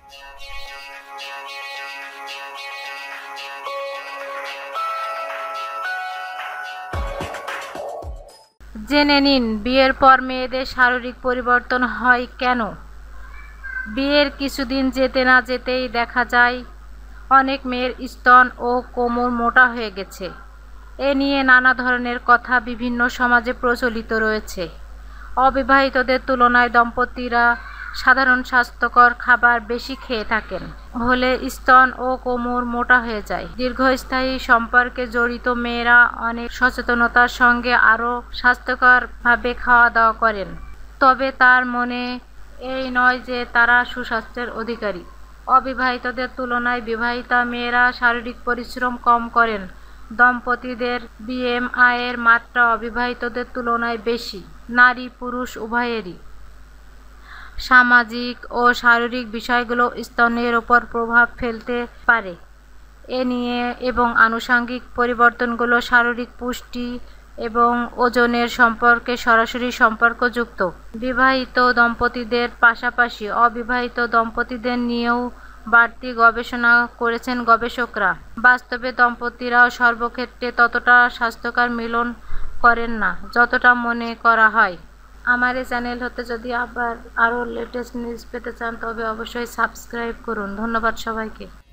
জেনে নিন বিয়ের পর মেয়েদের শারীরিক পরিবর্তন হয় কেন। বিয়ের কিছুদিন যেতে না যেতেই দেখা যায় অনেক মেয়ের স্তন ও কোমর মোটা হয়ে গেছে। এ নিয়ে নানা ধরনের কথা বিভিন্ন সমাজে প্রচলিত রয়েছে। অবিবাহিতদের তুলনায় দম্পতিরা সাধারণ স্বাস্থ্যকর খাবার বেশি খেয়ে থাকেন হলে স্তন ও কোমর মোটা হয়ে যায়। দীর্ঘস্থায়ী সম্পর্কে জড়িত মেয়েরা অনেক সচেতনতার সঙ্গে আরও স্বাস্থ্যকরভাবে খাওয়া দাওয়া করেন, তবে তার মানে এই নয় যে তারা সুস্বাস্থ্যের অধিকারী। অবিবাহিতদের তুলনায় বিবাহিতা মেয়েরা শারীরিক পরিশ্রম কম করেন। দম্পতিদের বিএমআইয়ের মাত্রা অবিবাহিতদের তুলনায় বেশি। নারী পুরুষ উভয়েরই সামাজিক ও শারীরিক বিষয়গুলো স্তনের ওপর প্রভাব ফেলতে পারে। এ নিয়ে এবং আনুষঙ্গিক পরিবর্তনগুলো শারীরিক পুষ্টি এবং ওজনের সম্পর্কে সরাসরি সম্পর্কযুক্ত। বিবাহিত দম্পতিদের পাশাপাশি অবিবাহিত দম্পতিদের নিয়েও বাড়তি গবেষণা করেছেন গবেষকরা। বাস্তবে দম্পতিরাও সর্বক্ষেত্রে ততটা স্বাস্থ্যকর মিলন করেন না যতটা মনে করা হয়। আমার এই চ্যানেল হতে যদি আবার আরও লেটেস্ট নিউজ পেতে চান তবে অবশ্যই সাবস্ক্রাইব করুন। ধন্যবাদ সবাইকে।